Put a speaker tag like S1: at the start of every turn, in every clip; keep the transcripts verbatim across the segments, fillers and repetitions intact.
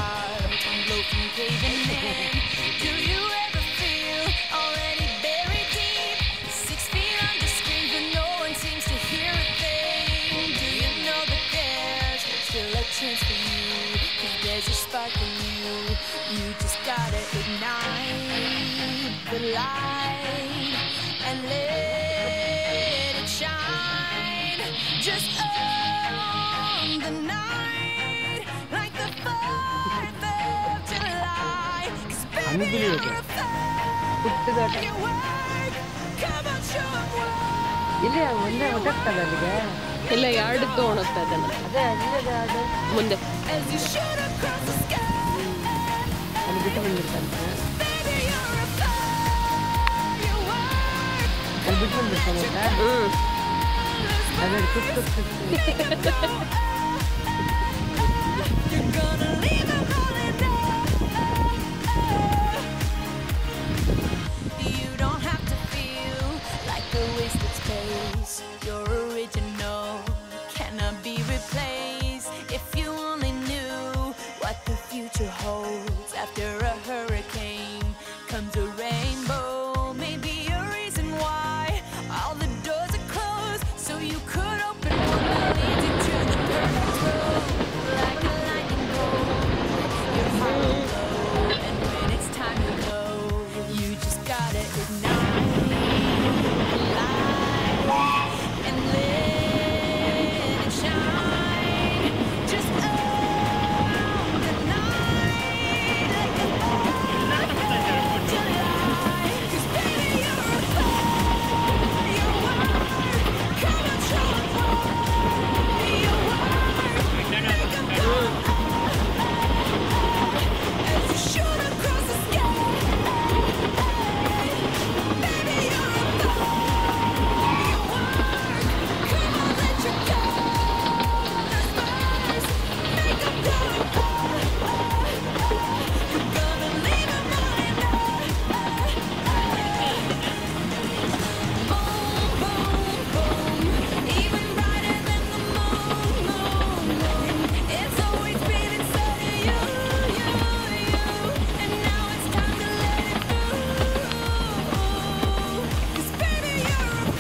S1: heart one blow from caving in. Do you ever feel already buried deep, six feet under screams but no one seems to hear a thing? Do you know that there's still a chance for you, 'cause there's a spark in you. You just gotta ignite the light and let it shine. Just own the night like the fourth of July. 'Cause baby, you're a firework. Come on, show 'em what.
S2: ಇಲ್ಲ ಒಂದೇ ಒಟ್ಟತ್ತಲ್ಲ ಅಲ್ಲಿಗೆ
S3: ಇಲ್ಲ ಎರಡು ತೋಣುತ್ತೆ ಅದನ್ನ
S2: ಅದೇ ಅಲ್ಲೇ
S3: ಮುಂದೆ
S1: As you shoot across the sky.
S2: ಅಲ್ಲಿ ಬಿಟ್ಟು ಬಂದಿರ್ತಾನೆ
S1: Baby, you're a firework.
S2: ಅಲ್ಲಿ ಬಿಟ್ಟು ಬಂದಿರ್ತಾನೆ
S3: ಹ್ಮ್
S2: ಅದೇ cook cook cook
S1: You're gonna leave them all in there. You don't have to feel like a wasted space. You're original, cannot be replaced. If you only knew what the future holds. After a hurricane comes a rainbow. Maybe a reason why all the doors are closed, so you could open one that leads you to the perfect road. Like a lightning bolt, your heart will glow, and when it's time to go, you just gotta ignite the light and let it shine. Just own the night like the fourth of July. 'Cause baby, you're a firework. Come on, show 'em what you work. Make 'em go as you shoot across the sky. Baby, you're a firework. Come on, let your colors burst. Make 'em go. You're gonna leave 'em all in there. Boom, boom, boom. Even brighter than the moon, moon, moon. It's always been inside of you, you, you. And now it's time to let it through. 'Cause baby, you're a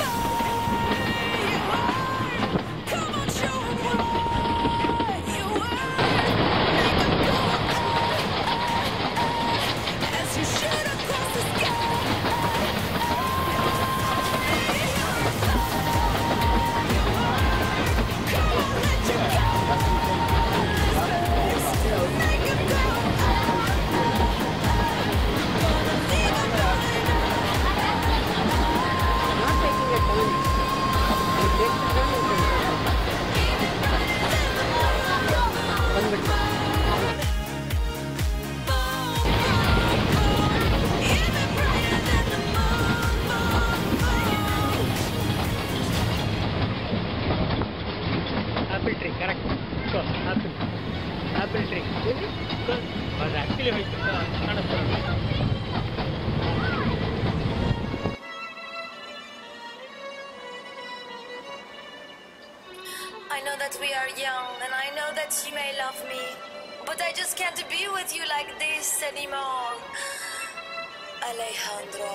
S1: firework. Come on, show 'em what you work. Make 'em go as you shoot across the sky. Baby, you're a firework. Come on, let your colors burst. Make 'em go. Gonna leave 'em all in there.
S2: not taking a turn it takes a turn ಬಂದ್ಬಿಟ್ಟು
S1: Even brighter than the moon, moon, moon.
S4: Apple tree correct apple apple tree ಅದು actually ಹೋಯ್ತು ಕಾಣಿಸ್ತಾರೆ
S1: I know that we are young, and I know that you may love me, but I just can't be with you like this anymore. Alejandro.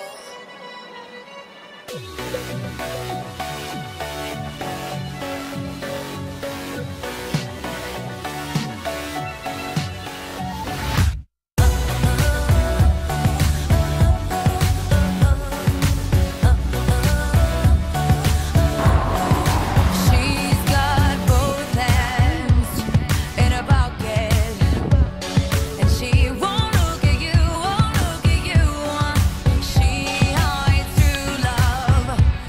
S1: She's got both hands in her pocket, and she won't look at you, won't look at you. She hides true love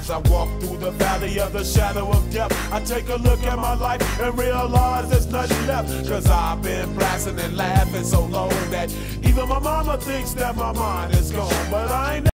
S5: As I walk through the valley of the shadow of death, I take a look at my life and realize there's nothing left. Cause I've been blasting and laughing so long that even my mama thinks that my mind is gone. But I ain't